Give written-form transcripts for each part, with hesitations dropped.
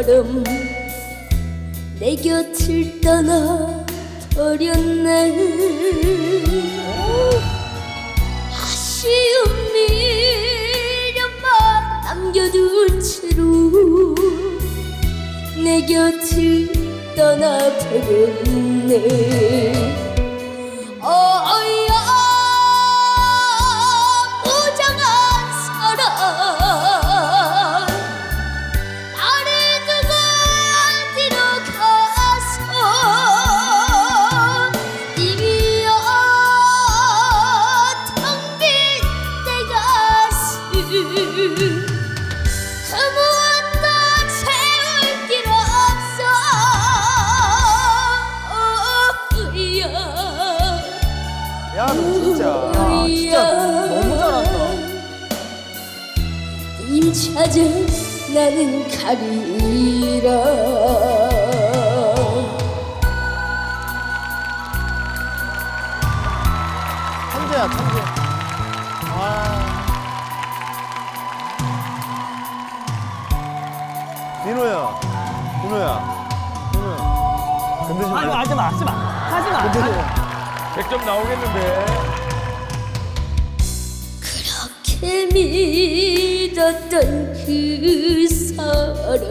사람 내 곁을 떠나 버렸네. 아쉬운 미련만 남겨둔 채로 내 곁을 떠나버렸네. 무장한 사람 나를 두고 어디로 가서 님이여 텅 빈 내 가슴 그 무엇도 채울 길 없어. 야, 진짜. 진짜 너무 잘한다. 님 찾아 나는 가리라. 천재야, 천재. 와. 민호야. 민호야. 민호야. 건드지 마. 아니, 하지 마, 하지 마. 하지 마. 건드지 마. 100점 나오겠는데. 그렇게 믿었던 그 사람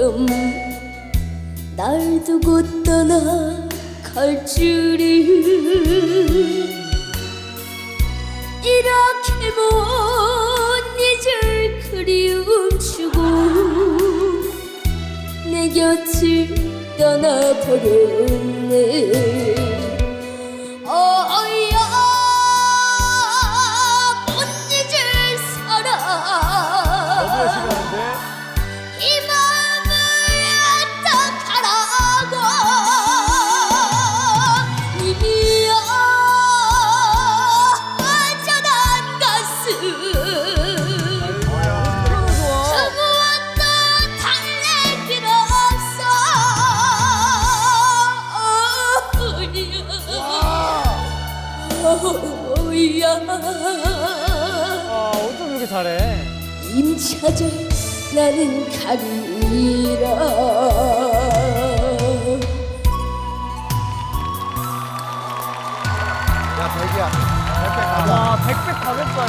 날 두고 떠나갈 줄을 이렇게 못 잊을 그리움 주고 내 곁을 떠나버렸네. 못 잊을 사람 너무 열심히 하는데. 이 마음을 어떡하라고. 님이여 완전한 가슴 그 무엇도 달랠 필요 없어. 오야 아, 어쩜 이렇게 잘해? 님 찾아 나는 가리라. 야, 백이야. 백백 가자. 아, 백백 가겠다,